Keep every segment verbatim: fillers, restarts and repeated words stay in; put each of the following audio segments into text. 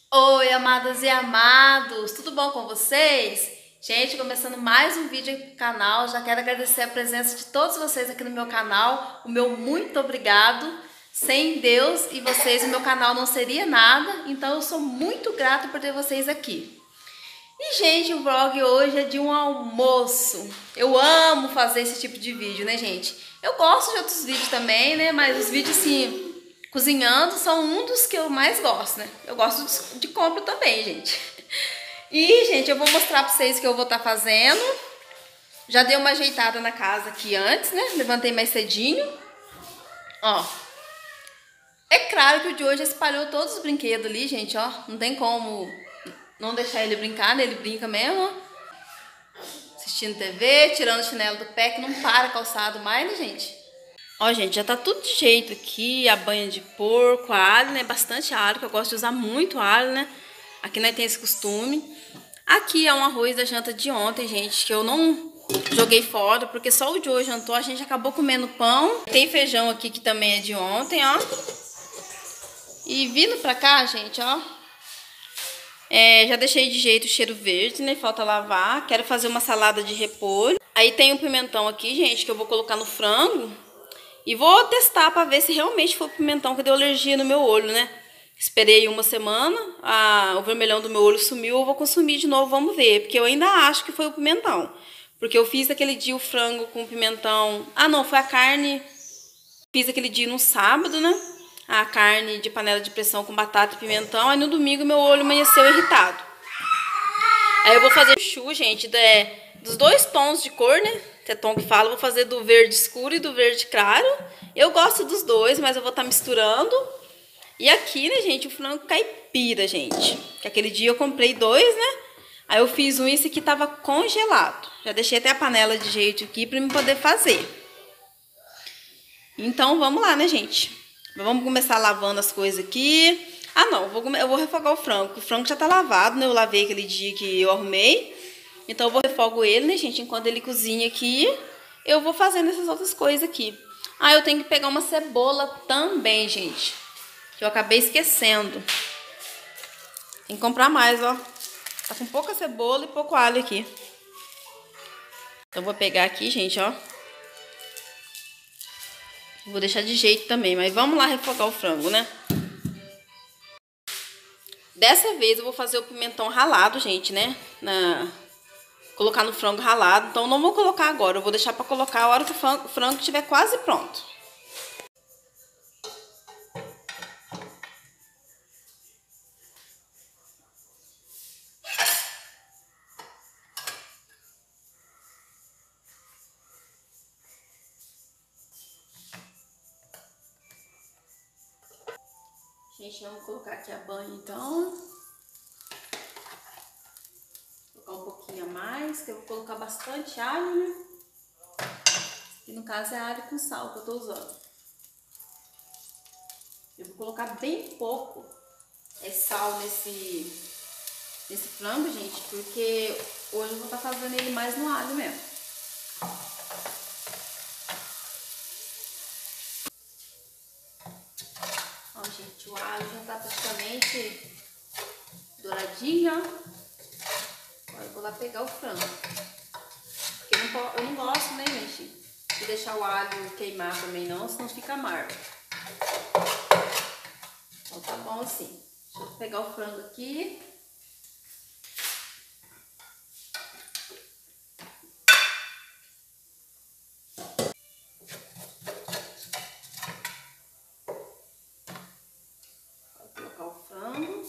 Oi, amadas e amados, tudo bom com vocês? Gente, começando mais um vídeo aqui no canal, já quero agradecer a presença de todos vocês aqui no meu canal, o meu muito obrigado. Sem Deus e vocês, o meu canal não seria nada, então eu sou muito grata por ter vocês aqui. E, gente, o vlog hoje é de um almoço. Eu amo fazer esse tipo de vídeo, né, gente? Eu gosto de outros vídeos também, né, mas os vídeos, assim, cozinhando são um dos que eu mais gosto, né? Eu gosto de, de compra também, gente. E, gente, eu vou mostrar pra vocês o que eu vou estar fazendo. Já dei uma ajeitada na casa aqui antes, né? Levantei mais cedinho. Ó. É claro que o de hoje espalhou todos os brinquedos ali, gente, ó. Não tem como não deixar ele brincar, né? Ele brinca mesmo, ó. Assistindo T V, tirando o chinelo do pé, que não para calçado mais, né, gente? Ó, gente, já tá tudo de jeito aqui, a banha de porco, a alho, né? Bastante alho, que eu gosto de usar muito alho, né? Aqui nós tem esse costume. Aqui é um arroz da janta de ontem, gente, que eu não joguei fora, porque só o de hoje jantou, a gente acabou comendo pão. Tem feijão aqui que também é de ontem, ó. E vindo pra cá, gente, ó, é, já deixei de jeito o cheiro verde, né? Falta lavar. Quero fazer uma salada de repolho. Aí tem um pimentão aqui, gente, que eu vou colocar no frango. E vou testar pra ver se realmente foi o pimentão que deu alergia no meu olho, né? Esperei uma semana, a, o vermelhão do meu olho sumiu, eu vou consumir de novo, vamos ver. Porque eu ainda acho que foi o pimentão. Porque eu fiz aquele dia o frango com pimentão... Ah, não, foi a carne... Fiz aquele dia no sábado, né? A carne de panela de pressão com batata e pimentão. Aí no domingo meu olho amanheceu irritado. Aí eu vou fazer chu, gente, de, dos dois tons de cor, né? Que é tom que fala, eu vou fazer do verde escuro e do verde claro. Eu gosto dos dois, mas eu vou estar misturando. E aqui, né, gente, o frango caipira, gente. Que aquele dia eu comprei dois, né? Aí eu fiz um e esse aqui tava congelado. Já deixei até a panela de jeito aqui pra eu poder fazer. Então vamos lá, né, gente? Vamos começar lavando as coisas aqui. Ah, não, eu vou, eu vou refogar o frango. O frango já tá lavado, né? Eu lavei aquele dia que eu arrumei. Então eu vou refogo ele, né, gente? Enquanto ele cozinha aqui, eu vou fazendo essas outras coisas aqui. Ah, eu tenho que pegar uma cebola também, gente. Que eu acabei esquecendo. Tem que comprar mais, ó. Tá com pouca cebola e pouco alho aqui. Então eu vou pegar aqui, gente, ó. Vou deixar de jeito também, mas vamos lá refogar o frango, né? Dessa vez eu vou fazer o pimentão ralado, gente, né? Na... Colocar no frango ralado. Então não vou colocar agora, eu vou deixar pra colocar a hora que o frango estiver quase pronto. Gente, vamos colocar aqui a banha, então. Vou colocar um pouquinho a mais, que eu vou colocar bastante alho, né? E no caso é alho com sal que eu tô usando. Eu vou colocar bem pouco é, sal nesse, nesse frango, gente, porque hoje eu vou estar fazendo ele mais no alho mesmo. Ó, gente, o alho já tá praticamente douradinho, ó. Agora eu vou lá pegar o frango. Porque eu não, eu não gosto, né, gente, de deixar o alho queimar também não, senão fica amargo. Então tá bom assim. Deixa eu pegar o frango aqui. Vou colocar o frango.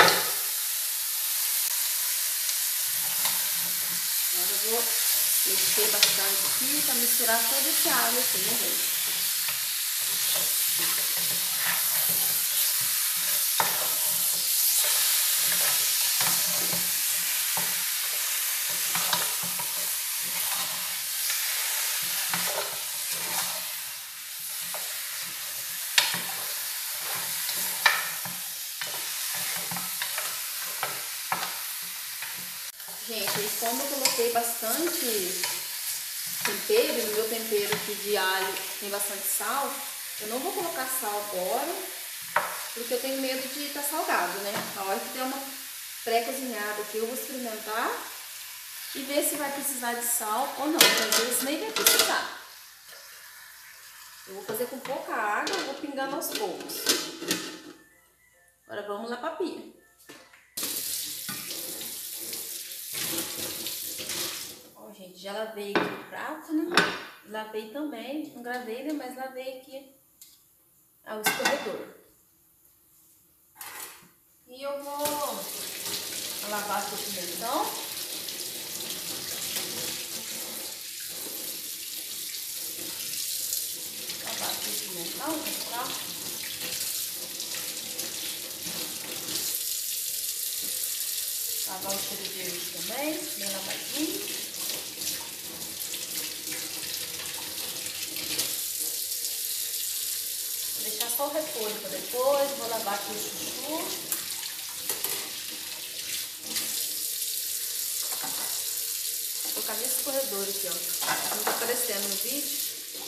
Agora eu vou mexer bastante aqui pra misturar todo esse alho assim, né, gente? Gente, como eu coloquei bastante tempero, e no meu tempero aqui de alho tem bastante sal, eu não vou colocar sal agora, porque eu tenho medo de estar salgado, né? A hora que der pré-cozinhado aqui. Eu vou experimentar e ver se vai precisar de sal ou não, porque às vezes nem vai precisar. Eu vou fazer com pouca água, eu vou pingando aos poucos. Agora vamos lá pra pia. Ó, gente, já lavei aqui o prato, né? Lavei também, não gravei, né? Mas lavei aqui o escorredor. E eu vou lavar aqui o pimentão. Lavar aqui o pimentão, tá? Lavar o cheiro verde também, bem lavadinho. Vou deixar só o repolho para depois. Vou lavar aqui o chuchu. Vou colocar nesse escorredor aqui, ó. Não tá aparecendo no vídeo.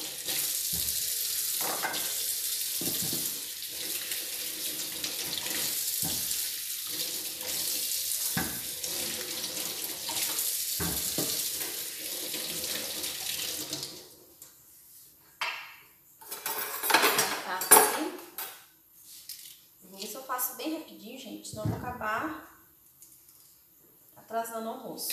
Faço bem rapidinho, gente, senão eu vou acabar atrasando o almoço.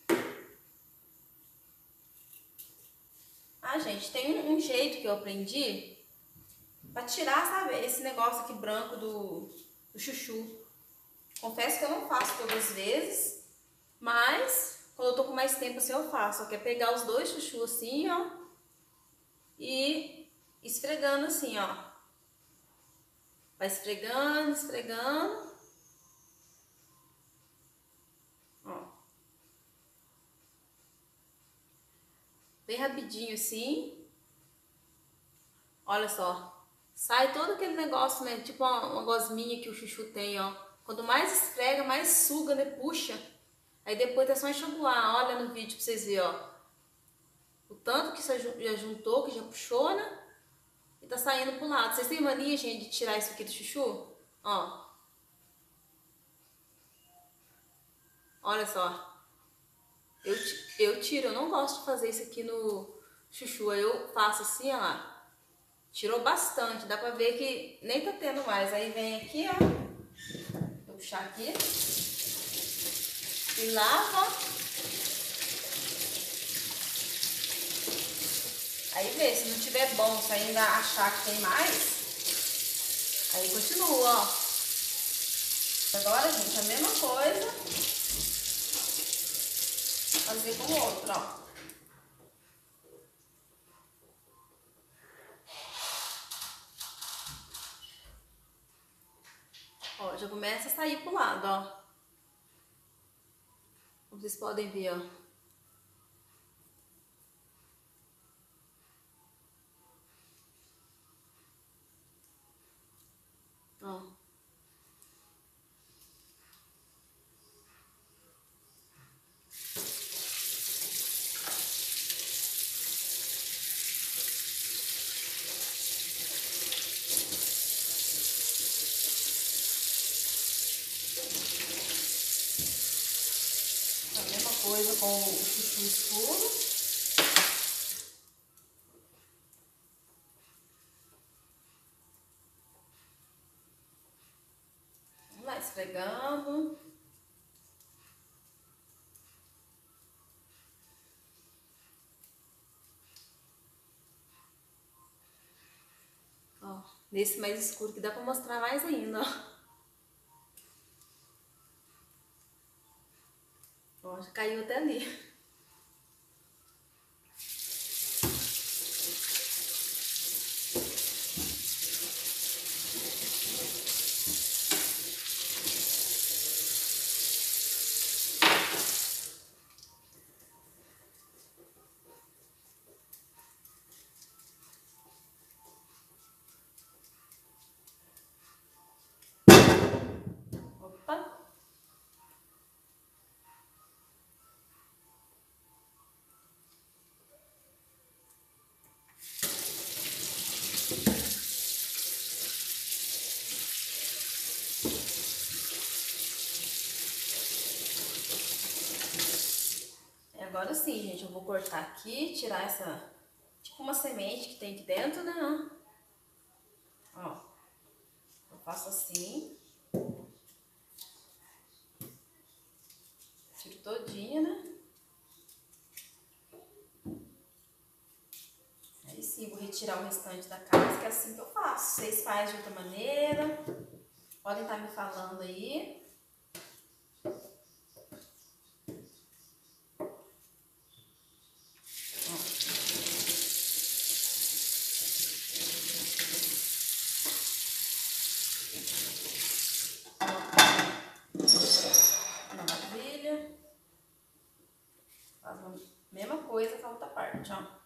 Ah, gente, tem um, um jeito que eu aprendi pra tirar, sabe, esse negócio aqui branco do, do chuchu. Confesso que eu não faço todas as vezes, mas quando eu tô com mais tempo assim eu faço. Ó, que é pegar os dois chuchus assim, ó, e esfregando assim, ó. Vai esfregando, esfregando. Ó. Bem rapidinho assim. Olha só. Sai todo aquele negócio, né? Tipo uma, uma gosminha que o chuchu tem, ó. Quanto mais esfrega, mais suga, né? Puxa. Aí depois é só enxaguar. Olha no vídeo pra vocês verem, ó. O tanto que você já juntou, que já puxou, né? E tá saindo pro lado. Vocês têm mania, gente, de tirar isso aqui do chuchu? Ó. Olha só. Eu, eu tiro, eu não gosto de fazer isso aqui no chuchu. Aí eu faço assim, ó lá. Tirou bastante, dá pra ver que nem tá tendo mais. Aí vem aqui, ó. Vou puxar aqui. E lava. Aí vê, se não tiver bom, se ainda achar que tem mais, aí continua, ó. Agora, gente, a mesma coisa. Fazer com o outro, ó. Ó, já começa a sair pro lado, ó. Como vocês podem ver, ó. Ó. A mesma coisa com o chuchu escuro. Vamos lá, esfregando. Ó, nesse mais escuro que dá pra mostrar mais ainda, ó. Ó, já caiu até ali. Opa. Agora sim, gente, eu vou cortar aqui, tirar essa, tipo uma semente que tem aqui dentro, né? Ó, eu faço assim. Tiro todinha, né? Aí sim, vou retirar o restante da casca, é assim que eu faço. Vocês fazem de outra maneira, podem estar me falando aí. Maravilha. Faz a mesma coisa com a outra parte, ó.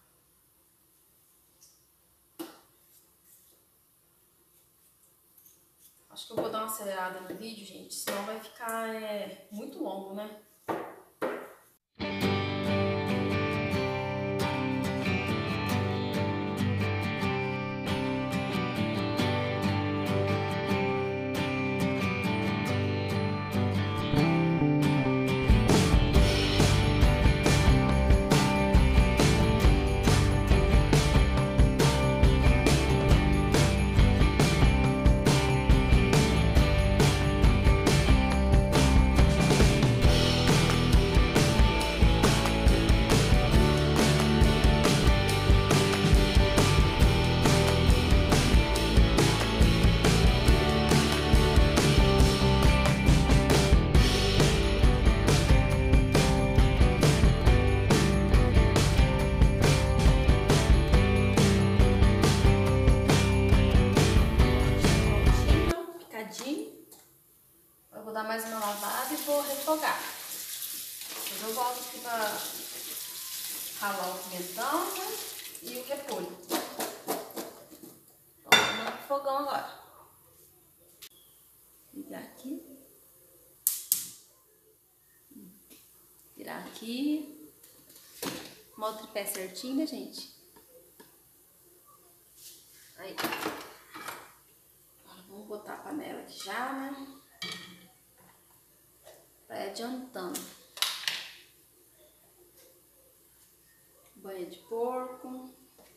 Acho que eu vou dar uma acelerada no vídeo, gente, senão vai ficar é, muito longo, né? Eu vou dar mais uma lavada e vou refogar. Depois eu volto aqui pra ralar o pimentão, né? E o repolho. Então, vamos pro fogão agora. Ligar aqui. Virar aqui. Arrumar o tripé certinho, né, gente? Aí. Agora vamos botar a panela aqui já, né? Vai adiantando. Banha de porco.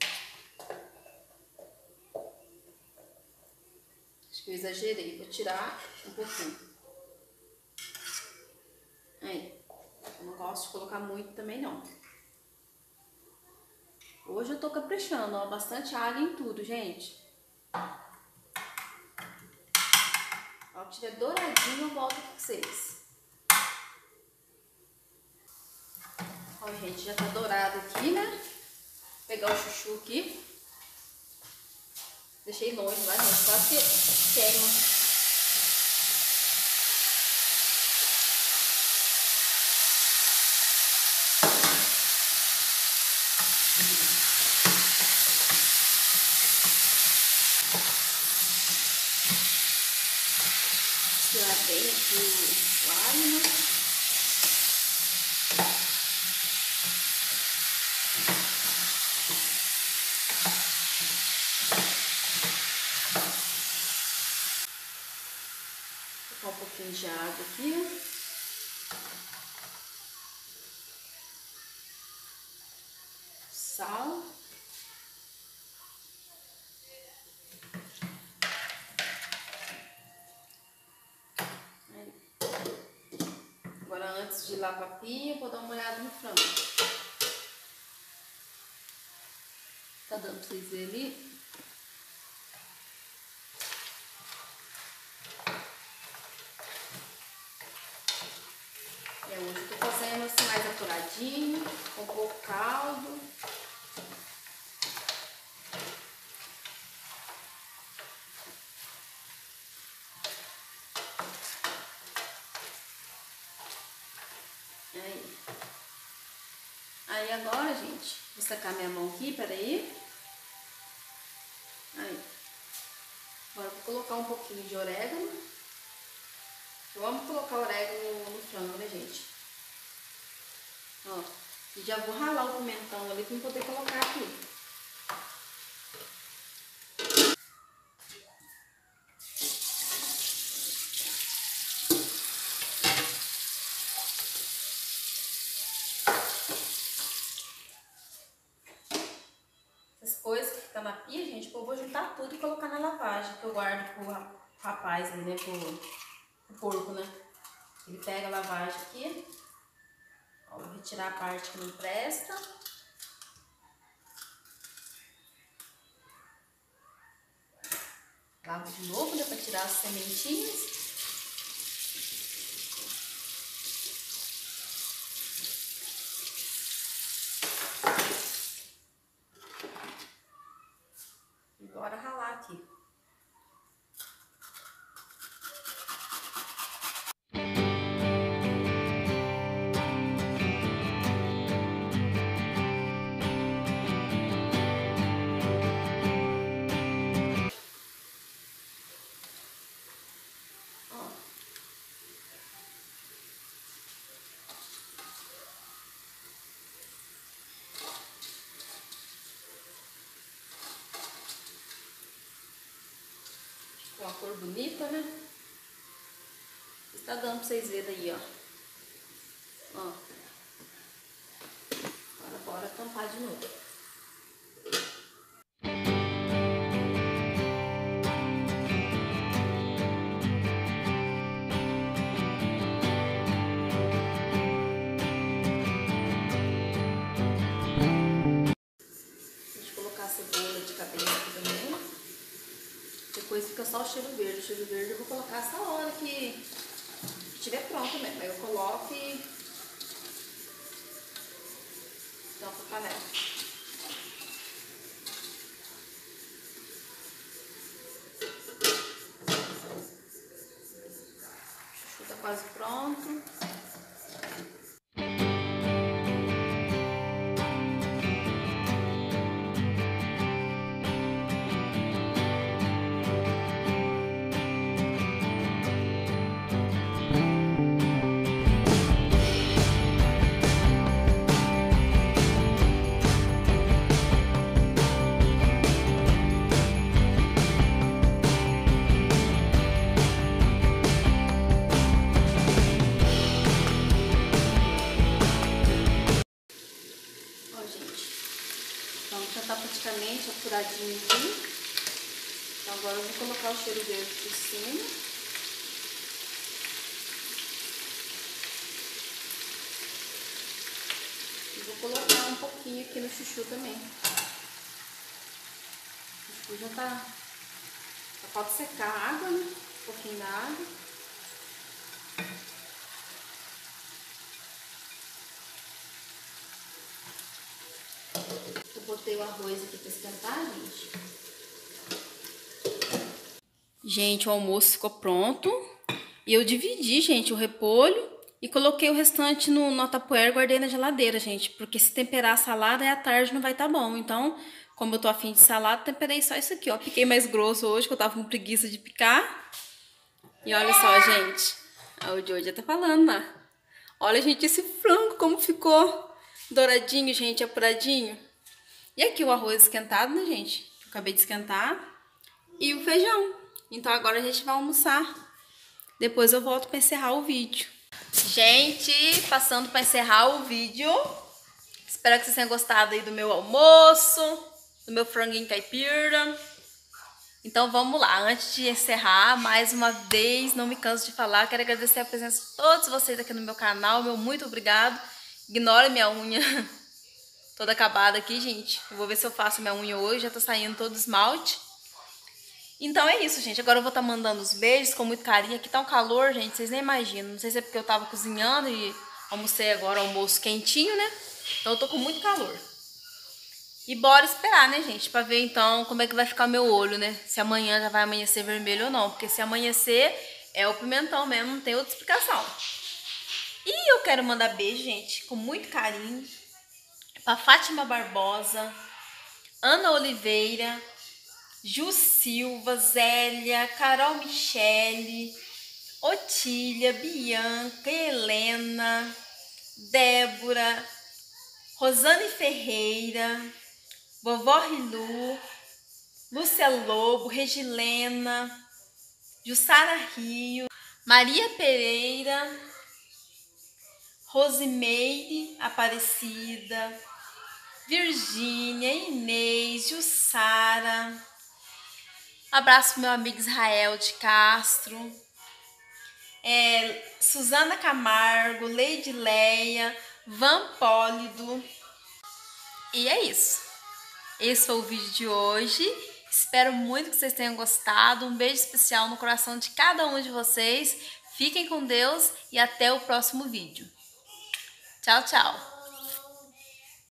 Acho que eu exagerei. Vou tirar um pouquinho. Aí. Eu não gosto de colocar muito também, não. Hoje eu tô caprichando, ó. Bastante alho em tudo, gente. Ó, que tiver douradinho, eu volto com vocês. Ó, gente, já tá dourado aqui, né? Vou pegar o chuchu aqui. Deixei longe lá, gente, quase que queima. Tirar bem aqui o alho, né? Vou colocar um pouquinho de água aqui. Sal. Agora, antes de ir lá pra pia, vou dar uma olhada no frango. Tá dando pra vocês verem ali? É, hoje eu tô fazendo assim mais apuradinho, com pouco caldo. Aí. Aí agora, gente, vou sacar minha mão aqui, peraí. Aí. Agora eu vou colocar um pouquinho de orégano. Eu amo colocar orégano no frango, né, gente? Ó, e já vou ralar o pimentão ali pra eu poder colocar aqui. eu vou juntar tudo e colocar na lavagem, que eu guardo pro rapaz ali, né, pro, pro porco, né. Ele pega a lavagem aqui, ó, vou retirar a parte que não presta. Lavo de novo, né, pra tirar as sementinhas. Bora ralar aqui. Ó. Uma cor bonita, né? Está dando pra vocês verem aí, ó. Ó. Agora bora tampar de novo. Deixa eu colocar a cebola de cabeça aqui também. Depois fica só o cheiro verde. O cheiro verde eu vou colocar essa hora que estiver pronto mesmo. Aí eu coloco e tampo a panela. O chuchu tá quase pronto. Então já tá praticamente apuradinho aqui. Então agora eu vou colocar o cheiro verde por cima. E vou colocar um pouquinho aqui no chuchu também. O chuchu já tá... Só falta secar a água, né? Um pouquinho da água. Botei o arroz aqui para esquentar, gente. Gente, o almoço ficou pronto. E eu dividi, gente, o repolho e coloquei o restante no, no tapuér e guardei na geladeira, gente. Porque se temperar a salada, aí à tarde não vai estar bom. Então, como eu tô afim de salada, temperei só isso aqui, ó. Piquei mais grosso hoje, que eu tava com preguiça de picar. E olha só, gente. O Joe já tá falando, né? Olha, gente, esse frango como ficou douradinho, gente, apuradinho. E aqui o arroz esquentado, né, gente? Que eu acabei de esquentar. E o feijão. Então agora a gente vai almoçar. Depois eu volto para encerrar o vídeo. Gente, passando para encerrar o vídeo. Espero que vocês tenham gostado aí do meu almoço. Do meu franguinho caipira. Então vamos lá. Antes de encerrar, mais uma vez, não me canso de falar. Quero agradecer a presença de todos vocês aqui no meu canal. Meu muito obrigado. Ignore minha unha toda acabada aqui, gente. Eu vou ver se eu faço minha unha hoje. Já tá saindo todo esmalte. Então é isso, gente. Agora eu vou estar tá mandando os beijos com muito carinho. Aqui tá um calor, gente. Vocês nem imaginam. Não sei se é porque eu tava cozinhando e almocei agora almoço quentinho, né? Então eu tô com muito calor. E bora esperar, né, gente? Pra ver então como é que vai ficar o meu olho, né? Se amanhã já vai amanhecer vermelho ou não. Porque se amanhecer é o pimentão mesmo. Não tem outra explicação. E eu quero mandar beijo, gente, com muito carinho. Pra Fátima Barbosa, Ana Oliveira, Ju Silva, Zélia, Carol Michele, Otília, Bianca, Helena, Débora, Rosane Ferreira, Vovó Rilu, Lúcia Lobo, Regilena, Jussara Rio, Maria Pereira, Rosimeire Aparecida, Virgínia, Inês, Jussara, Abraço pro meu amigo Israel de Castro. É, Suzana Camargo, Leide Leia, Van Pólido. E é isso. Esse foi o vídeo de hoje. Espero muito que vocês tenham gostado. Um beijo especial no coração de cada um de vocês. Fiquem com Deus e até o próximo vídeo. Tchau, tchau.